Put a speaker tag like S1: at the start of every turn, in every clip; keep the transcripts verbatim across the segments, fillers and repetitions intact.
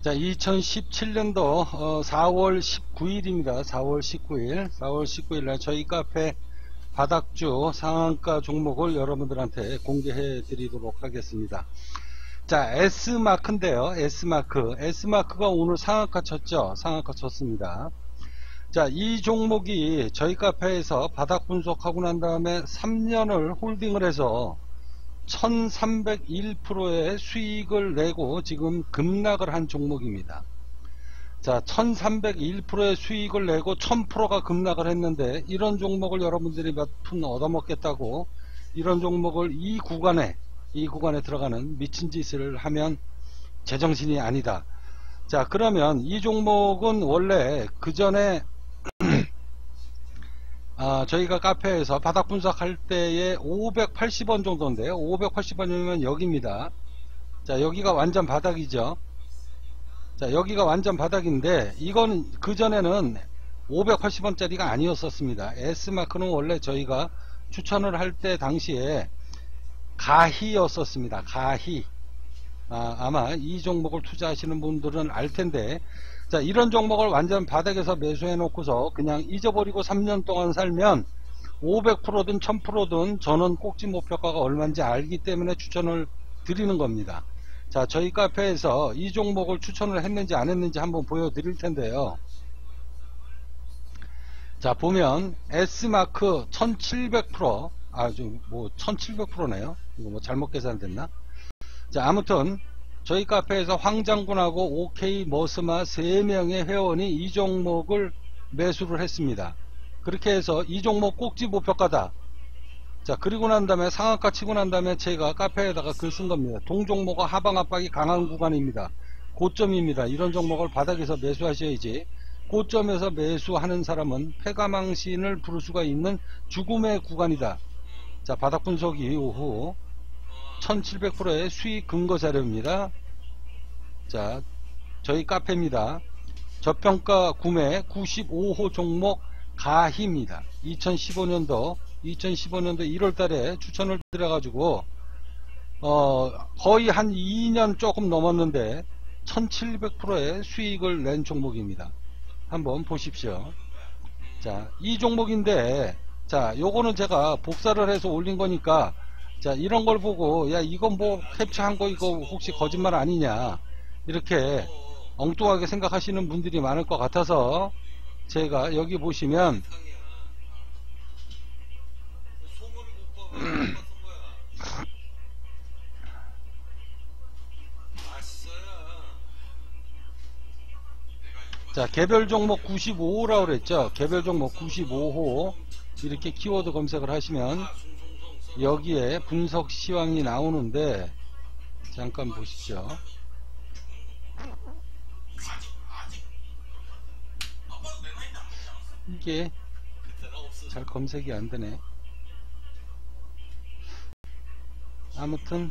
S1: 자, 이천십칠 년도 어, 사월 십구일입니다. 사월 십구일. 사월 십구일 날 저희 카페 바닥주 상한가 종목을 여러분들한테 공개해 드리도록 하겠습니다. 자, S마크인데요. S마크. S마크가 오늘 상한가 쳤죠? 상한가 쳤습니다. 자, 이 종목이 저희 카페에서 바닥 분석하고 난 다음에 삼 년을 홀딩을 해서 천삼백일 퍼센트의 수익을 내고 지금 급락을 한 종목입니다. 자, 천삼백일 퍼센트의 수익을 내고 천 퍼센트가 급락을 했는데, 이런 종목을 여러분들이 몇 푼 얻어먹겠다고 이런 종목을 이 구간에 이 구간에 들어가는 미친 짓을 하면 제정신이 아니다. 자, 그러면 이 종목은 원래 그 전에 아, 저희가 카페에서 바닥 분석할 때에 오백팔십 원 정도인데요. 오백팔십 원이면 여기입니다. 자, 여기가 완전 바닥이죠. 자, 여기가 완전 바닥인데, 이건 그전에는 오백팔십 원짜리가 아니었었습니다. S마크는 원래 저희가 추천을 할 때 당시에 가희였었습니다. 가희. 아, 아마 이 종목을 투자하시는 분들은 알 텐데, 자, 이런 종목을 완전 바닥에서 매수해 놓고서 그냥 잊어버리고 삼 년 동안 살면 오백 퍼센트든 천 퍼센트든 저는 꼭지 목표가가 얼마인지 알기 때문에 추천을 드리는 겁니다. 자, 저희 카페에서 이 종목을 추천을 했는지 안 했는지 한번 보여드릴 텐데요. 자, 보면 S마크 천칠백 퍼센트, 아, 좀 뭐 천칠백 퍼센트네요. 이거 뭐 잘못 계산됐나? 자, 아무튼 저희 카페에서 황장군하고 오케이 머스마 세 명의 회원이 이 종목을 매수를 했습니다. 그렇게 해서 이 종목 꼭지 목표가다. 자, 그리고 난 다음에 상한가 치고 난 다음에 제가 카페에다가 글 쓴 겁니다. 동종목과 하방 압박이 강한 구간입니다. 고점입니다. 이런 종목을 바닥에서 매수하셔야지. 고점에서 매수하는 사람은 패가망신을 부를 수가 있는 죽음의 구간이다. 자, 바닥 분석 이후 천칠백 퍼센트의 수익 근거 자료입니다. 자, 저희 카페입니다. 저평가 구매 구십오 호 종목 가희입니다. 이천십오 년도 이천십오 년도 일월 달에 추천을 드려가지고 어, 거의 한 이 년 조금 넘었는데 천칠백 퍼센트의 수익을 낸 종목입니다. 한번 보십시오. 자, 이 종목인데, 자, 요거는 제가 복사를 해서 올린 거니까, 자, 이런 걸 보고 야, 이건 뭐 캡처한 거 이거 혹시 거짓말 아니냐, 이렇게 엉뚱하게 생각하시는 분들이 많을 것 같아서 제가 여기 보시면 자, 개별 종목 구십오 호라고 그랬죠. 개별 종목 구십오 호 이렇게 키워드 검색을 하시면 여기에 분석 시황이 나오는데, 잠깐 보시죠. 이게 잘 검색이 안 되네. 아무튼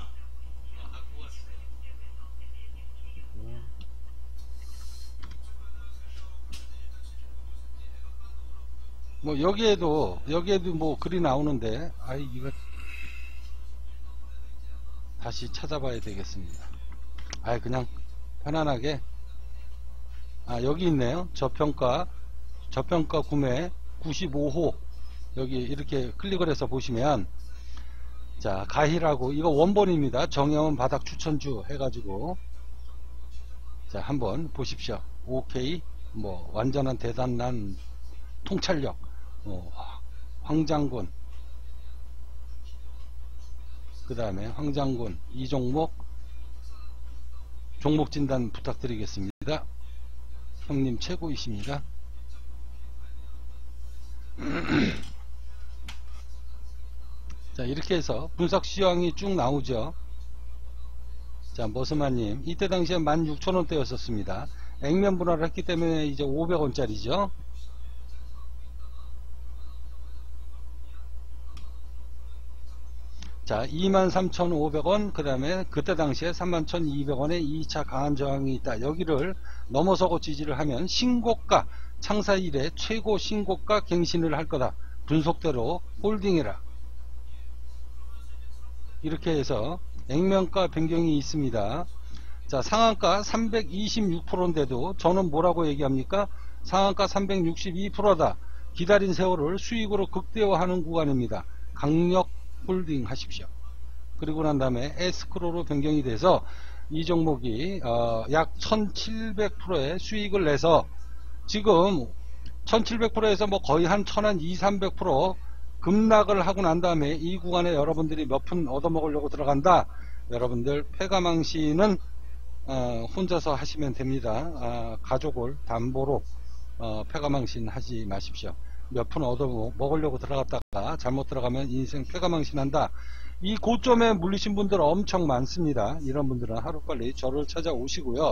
S1: 뭐 여기에도 여기에도 뭐 글이 나오는데, 아이 이거 다시 찾아봐야 되겠습니다. 아이 그냥 편안하게, 아 여기 있네요. 저평가 저평가 구매 구십오 호 여기 이렇게 클릭을 해서 보시면, 자, 가희라고, 이거 원본입니다. 정영은 바닥 추천주 해가지고, 자, 한번 보십시오. 오케이 뭐 완전한 대단한 통찰력, 어, 황장군, 그 다음에 황장군 이 종목 종목 진단 부탁드리겠습니다. 형님 최고이십니다. 자, 이렇게 해서 분석 시황이 쭉 나오죠. 자, 머스마님 이때 당시에 만 육천 원대였었습니다. 액면 분할을 했기 때문에 이제 오백 원짜리죠. 자, 이만 삼천오백 원, 그 다음에 그때 당시에 삼만 천이백 원에 이 차 강한 저항이 있다. 여기를 넘어서고 지지를 하면 신고가, 창사 이래 최고 신고가 갱신을 할 거다. 분석대로 홀딩해라. 이렇게 해서 액면가 변경이 있습니다. 자, 상한가 삼백이십육 퍼센트인데도 저는 뭐라고 얘기합니까? 상한가 삼백육십이 퍼센트다. 기다린 세월을 수익으로 극대화하는 구간입니다. 강력 홀딩 하십시오. 그리고 난 다음에 에스크로로 변경이 돼서 이 종목이 어, 약 천칠백 퍼센트의 수익을 내서 지금 천칠백 퍼센트에서 뭐 거의 한 천이백, 삼백 퍼센트 급락을 하고 난 다음에 이 구간에 여러분들이 몇 푼 얻어먹으려고 들어간다. 여러분들 패가망신은 어, 혼자서 하시면 됩니다. 아, 가족을 담보로 어, 패가망신 하지 마십시오. 몇 푼 얻어먹으려고 들어갔다가 잘못 들어가면 인생 패가망신한다. 이 고점에 물리신 분들 엄청 많습니다. 이런 분들은 하루빨리 저를 찾아오시고요.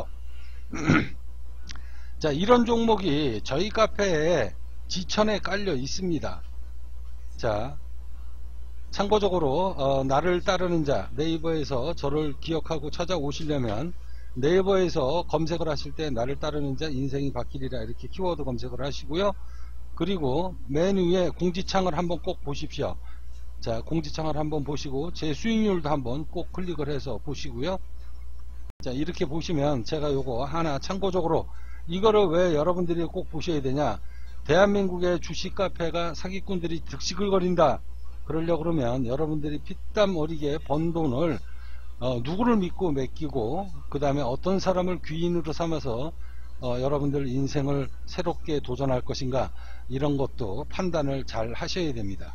S1: 자, 이런 종목이 저희 카페에 지천에 깔려 있습니다. 자, 참고적으로 어, 나를 따르는 자, 네이버에서 저를 기억하고 찾아오시려면 네이버에서 검색을 하실 때 나를 따르는 자 인생이 바뀌리라 이렇게 키워드 검색을 하시고요. 그리고 맨 위에 공지창을 한번 꼭 보십시오. 자, 공지창을 한번 보시고 제 수익률도 한번 꼭 클릭을 해서 보시고요. 자, 이렇게 보시면 제가 요거 하나 참고적으로 이거를 왜 여러분들이 꼭 보셔야 되냐, 대한민국의 주식 카페가 사기꾼들이 득시글거린다 그러려고 그러면 여러분들이 피땀 어리게 번 돈을 어, 누구를 믿고 맡기고 그 다음에 어떤 사람을 귀인으로 삼아서 어, 여러분들 인생을 새롭게 도전할 것인가, 이런 것도 판단을 잘 하셔야 됩니다.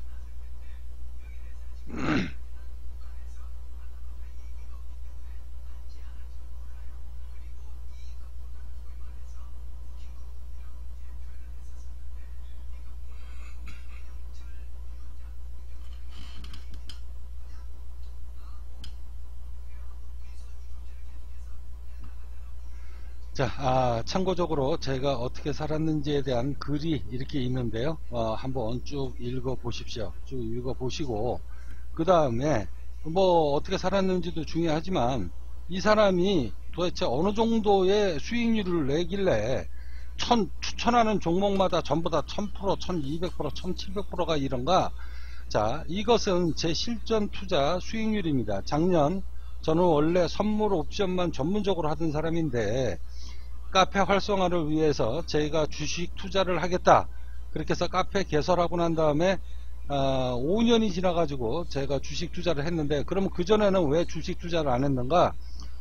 S1: 자, 아, 참고적으로 제가 어떻게 살았는지에 대한 글이 이렇게 있는데요. 어, 한번 쭉 읽어 보십시오. 쭉 읽어 보시고 그 다음에 뭐 어떻게 살았는지도 중요하지만 이 사람이 도대체 어느 정도의 수익률을 내길래 천, 추천하는 종목마다 전부 다 천 퍼센트, 천이백 퍼센트, 천칠백 퍼센트가 이런가. 자, 이것은 제 실전 투자 수익률입니다. 작년 저는 원래 선물 옵션만 전문적으로 하던 사람인데 카페 활성화를 위해서 제가 주식 투자를 하겠다 그렇게 해서 카페 개설하고 난 다음에 어, 오 년이 지나가지고 제가 주식 투자를 했는데, 그러면 그전에는 왜 주식 투자를 안 했는가?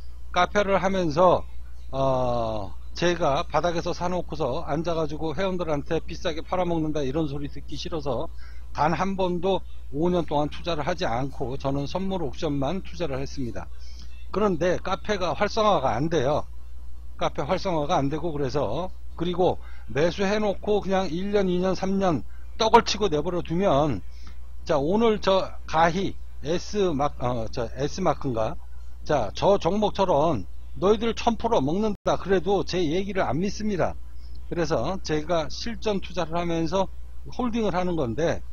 S1: 카페를 하면서 어, 제가 바닥에서 사놓고서 앉아가지고 회원들한테 비싸게 팔아먹는다 이런 소리 듣기 싫어서 단 한 번도 오 년 동안 투자를 하지 않고 저는 선물 옵션만 투자를 했습니다. 그런데 카페가 활성화가 안 돼요. 카페 활성화가 안 되고 그래서, 그리고 매수해 놓고 그냥 일 년, 이 년, 삼 년 떡을 치고 내버려 두면, 자, 오늘 저 가히 S마크, 어, 저 S마크인가? 자, 저 종목처럼 너희들 천 퍼센트 먹는다 그래도 제 얘기를 안 믿습니다. 그래서 제가 실전 투자를 하면서 홀딩을 하는 건데,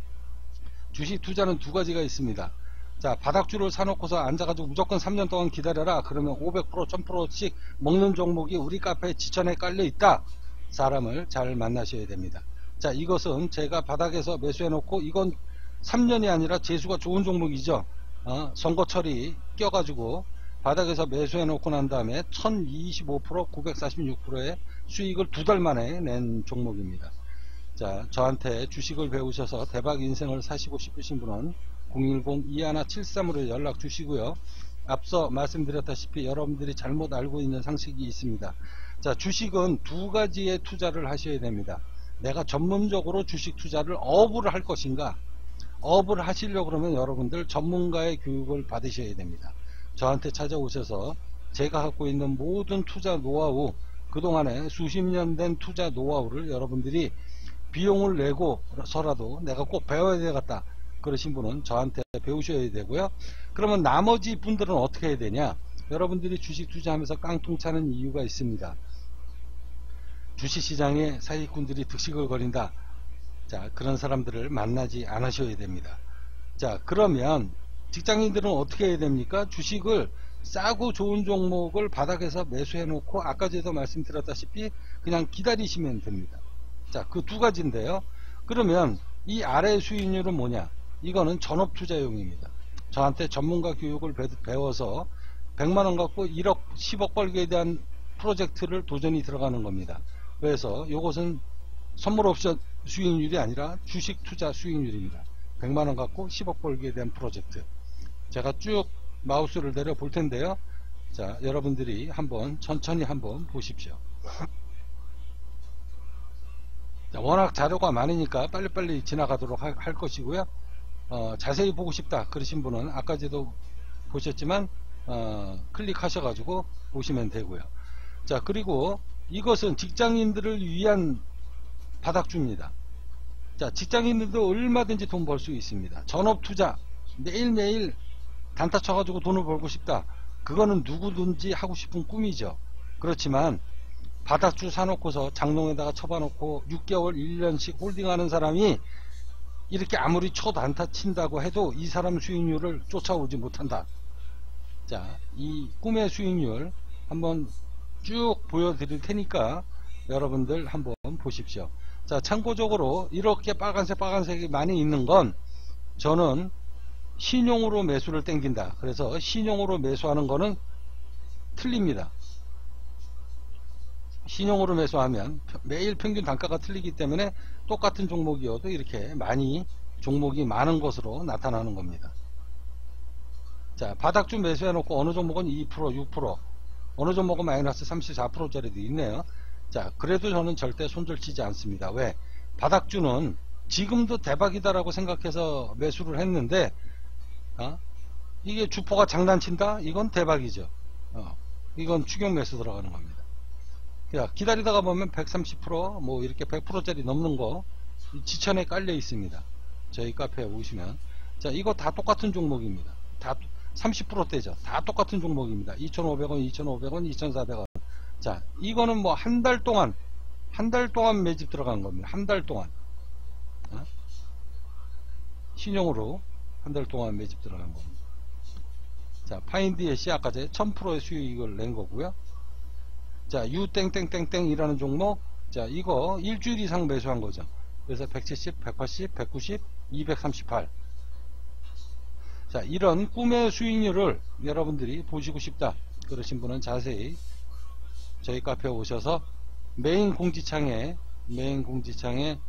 S1: 주식 투자는 두 가지가 있습니다. 자, 바닥주를 사놓고서 앉아가지고 무조건 삼 년 동안 기다려라 그러면 오백 퍼센트, 천 퍼센트씩 먹는 종목이 우리 카페에 지천에 깔려 있다. 사람을 잘 만나셔야 됩니다. 자, 이것은 제가 바닥에서 매수해 놓고, 이건 삼 년이 아니라 재수가 좋은 종목이죠. 어, 선거철이 껴가지고 바닥에서 매수해 놓고 난 다음에 천이십오 퍼센트, 구백사십육 퍼센트의 수익을 두 달 만에 낸 종목입니다. 자, 저한테 주식을 배우셔서 대박 인생을 사시고 싶으신 분은 공일공 이일칠삼으로 연락 주시고요. 앞서 말씀드렸다시피 여러분들이 잘못 알고 있는 상식이 있습니다. 자, 주식은 두 가지의 투자를 하셔야 됩니다. 내가 전문적으로 주식 투자를 업을 할 것인가, 업을 하시려고 그러면 여러분들 전문가의 교육을 받으셔야 됩니다. 저한테 찾아오셔서 제가 갖고 있는 모든 투자 노하우, 그동안에 수십 년 된 투자 노하우를 여러분들이 비용을 내고서라도 내가 꼭 배워야 되겠다 그러신 분은 저한테 배우셔야 되고요. 그러면 나머지 분들은 어떻게 해야 되냐, 여러분들이 주식 투자하면서 깡통 차는 이유가 있습니다. 주식시장에 사기꾼들이 득식을 거린다. 자, 그런 사람들을 만나지 않으셔야 됩니다. 자, 그러면 직장인들은 어떻게 해야 됩니까? 주식을 싸고 좋은 종목을 바닥에서 매수해 놓고 아까 전에도 말씀드렸다시피 그냥 기다리시면 됩니다. 자, 그 두 가지인데요. 그러면 이 아래 수익률은 뭐냐? 이거는 전업 투자용입니다. 저한테 전문가 교육을 배워서 백만원 갖고 일억, 십억 벌기에 대한 프로젝트를 도전이 들어가는 겁니다. 그래서 이것은 선물 옵션 수익률이 아니라 주식 투자 수익률입니다. 백만원 갖고 십억 벌기에 대한 프로젝트. 제가 쭉 마우스를 내려 볼 텐데요. 자, 여러분들이 한번 천천히 한번 보십시오. 자, 워낙 자료가 많으니까 빨리빨리 지나가도록 할, 할 것이고요. 어, 자세히 보고 싶다 그러신 분은 아까도 보셨지만 어, 클릭하셔가지고 보시면 되고요. 자, 그리고 이것은 직장인들을 위한 바닥주입니다. 자, 직장인들도 얼마든지 돈 벌 수 있습니다. 전업 투자 매일매일 단타 쳐가지고 돈을 벌고 싶다. 그거는 누구든지 하고 싶은 꿈이죠. 그렇지만 바닥주 사놓고서 장롱에다가 쳐봐놓고 육 개월, 일 년씩 홀딩하는 사람이 이렇게 아무리 초단타 친다고 해도 이 사람 수익률을 쫓아오지 못한다. 자, 이 꿈의 수익률 한번 쭉 보여드릴 테니까 여러분들 한번 보십시오. 자, 참고적으로 이렇게 빨간색 빨간색이 많이 있는 건 저는 신용으로 매수를 땡긴다. 그래서 신용으로 매수하는 거는 틀립니다. 신용으로 매수하면 매일 평균 단가가 틀리기 때문에 똑같은 종목이어도 이렇게 많이 종목이 많은 것으로 나타나는 겁니다. 자, 바닥주 매수해놓고 어느 종목은 이 퍼센트, 육 퍼센트, 어느 종목은 마이너스 삼십사 퍼센트짜리도 있네요. 자, 그래도 저는 절대 손절치지 않습니다. 왜? 바닥주는 지금도 대박이다라고 생각해서 매수를 했는데 어? 이게 주포가 장난친다? 이건 대박이죠. 어, 이건 추격 매수 들어가는 겁니다. 야, 기다리다가 보면 백삼십 퍼센트 뭐 이렇게 백 퍼센트짜리 넘는 거 지천에 깔려 있습니다. 저희 카페에 오시면. 자, 이거 다 똑같은 종목입니다. 다 삼십 퍼센트대죠. 다 똑같은 종목입니다. 이천오백 원, 이천오백 원, 이천사백 원. 자, 이거는 뭐 한 달 동안 한 달 동안 매집 들어간 겁니다. 한 달 동안 어? 신용으로 한 달 동안 매집 들어간 겁니다. 자, 파인디에시 아까 제 천 퍼센트의 수익을 낸 거고요. 자, 유땡땡땡땡이라는 종목, 자, 이거 일주일 이상 매수한 거죠. 그래서 백칠십, 백팔십, 백구십, 이백삼십팔. 자, 이런 꿈의 수익률을 여러분들이 보시고 싶다 그러신 분은 자세히 저희 카페에 오셔서 메인 공지창에 메인 공지창에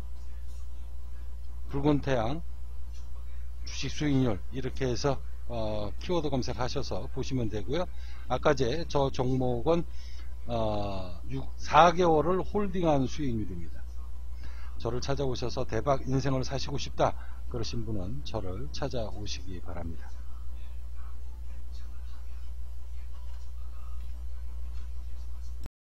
S1: 붉은 태양 주식 수익률 이렇게 해서 어, 키워드 검색하셔서 보시면 되고요. 아까 제 저 종목은 어, 사 개월을 홀딩한 수익률입니다. 저를 찾아오셔서 대박 인생을 사시고 싶다 그러신 분은 저를 찾아오시기 바랍니다.